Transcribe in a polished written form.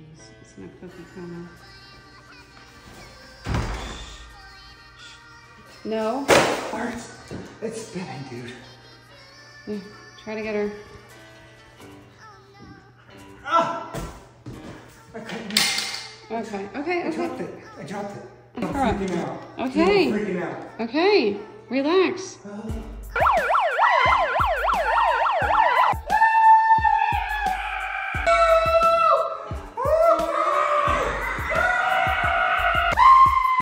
It's in a cookie coma. No. Art, it's spinning, dude. Yeah, try to get her. Ah! I couldn't. Okay. I dropped it. I'm freaking out. Okay. I'm freaking out. Okay. Relax.